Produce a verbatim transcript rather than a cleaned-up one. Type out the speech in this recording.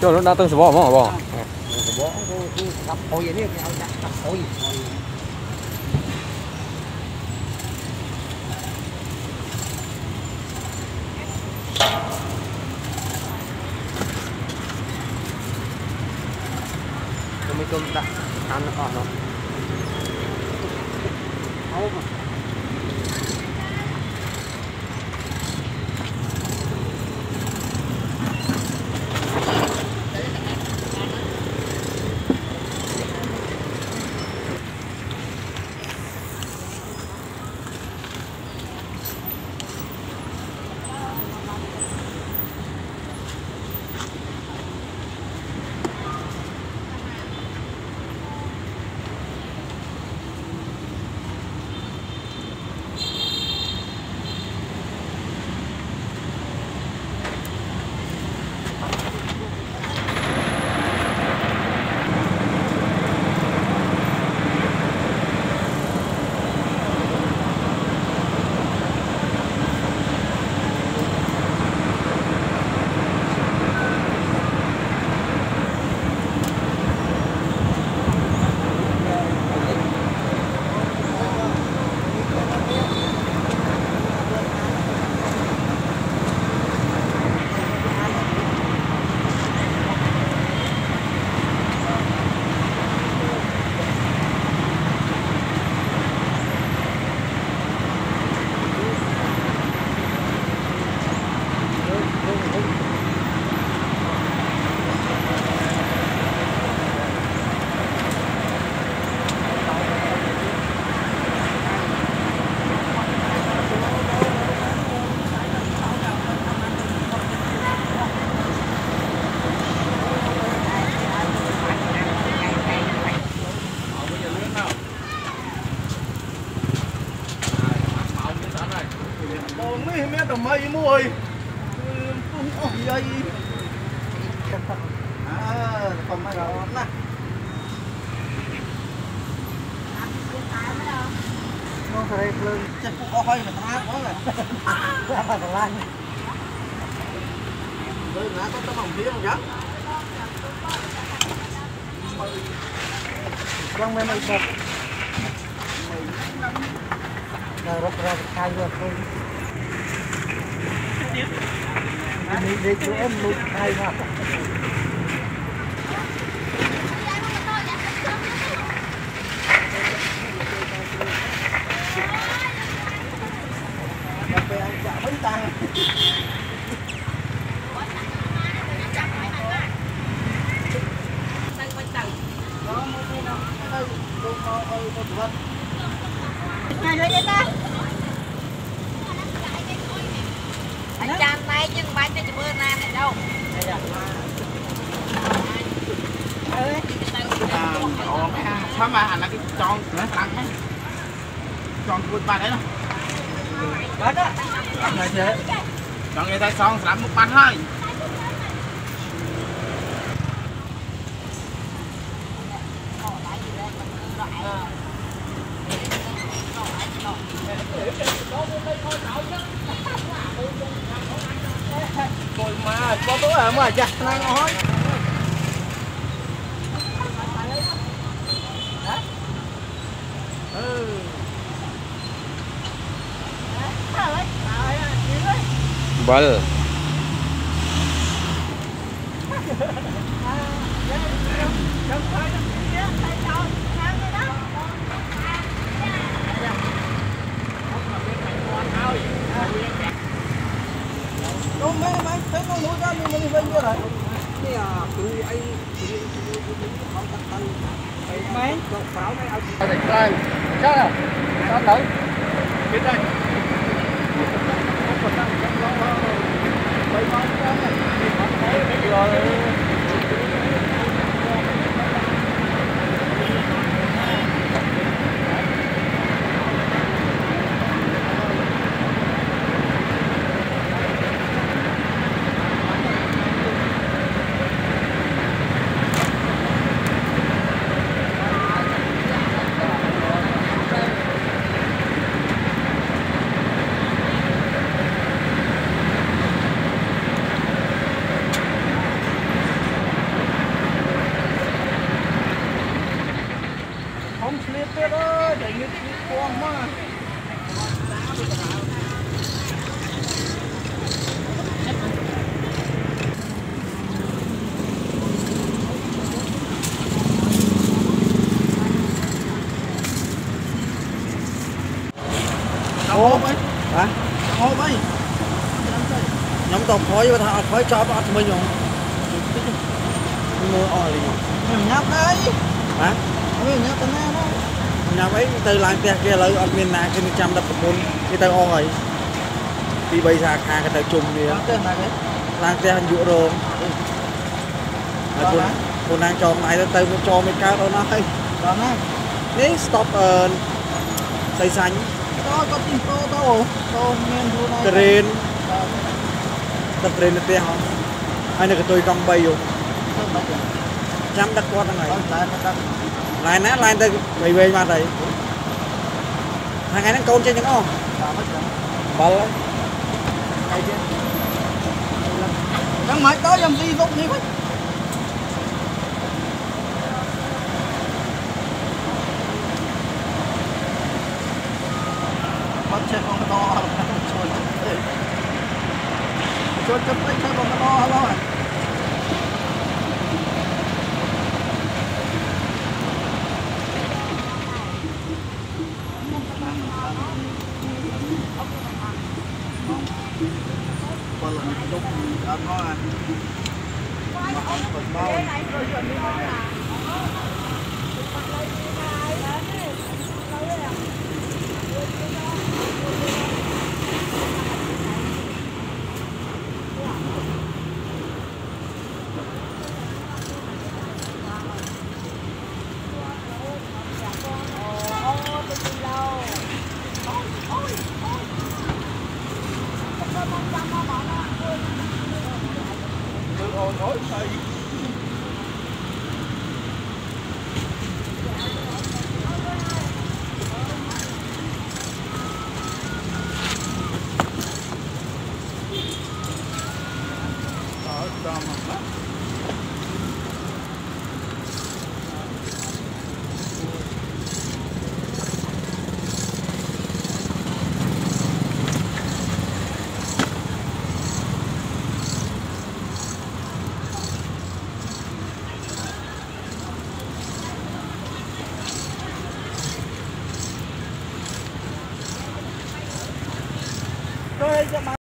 cho nó đang từng số bỏ mà bỏ bỏ gặp hồi vậy đi gặp hồi mấy cơm đã ăn nó còn không? Không. mấy mét tầm mây mua ơi ôi dây à không ai đâu nè nó phải lên chắc cũng có hơi mà tha quá rồi ra mà còn lan rồi ngã có tấm hồng phía không vậy trong mấy mấy bọc rồi rút ra khai rồi thôi đi đi chỗ em lụt khai mà về ăn chả bánh tăng đó một cái nào đây tôi có ơi tôi vật này lấy ta anh chạm tay chân bánh cho bữa nay này đâu sao mà anh là cái tròn nó lặng ấy tròn cùi ba đấy đâu bánh á này thế tròn người ta son làm một bánh thôi rồi mà có tối ở mà chặt này nói ừ vâng đâu mấy mấy thấy con mũi ra mình mình vinh chưa rồi nè tụi ấy không tắt tay mấy con pháo này ở đây đây sao nào sao thử biết đây tuyệt ơi để như con mà Ô hả? ô bay Nhóm tộc khói và thằng khói cho bắt mình rồi. Mưa ỏi đi. mình nháp đấy Hả? mình nháp cái này đó Nhà ấy từ làng tè kia lấy ở miền Nam cái trăm đập bốn cái tàu ỏi. Đi bây giờ khai cái tàu chung đi. tên này đấy Làng tè hành dụ rồi. Cô cô đang cho này nó tới cho mấy cao đó nó hay. đó này Ní stop ờ xây xanh. đó có tin tô tô tô men thu này Crane. Tập crane tè không? Ai này cái tôi cầm bay vô. Trăm đất qua thằng này. Lại nát lại tới về về mà đây. Hàng ngày nó con trên những không? Bal đấy. Đang mãi tới làm gì dụng đi quá. Bắt chết con cái to chuột. Chuột chấm lấy chơi con cái to rồi. Còn là một lúc ăn nó à. Mà còn phần bao. Ôi ôi thầy ở trong mặt tôi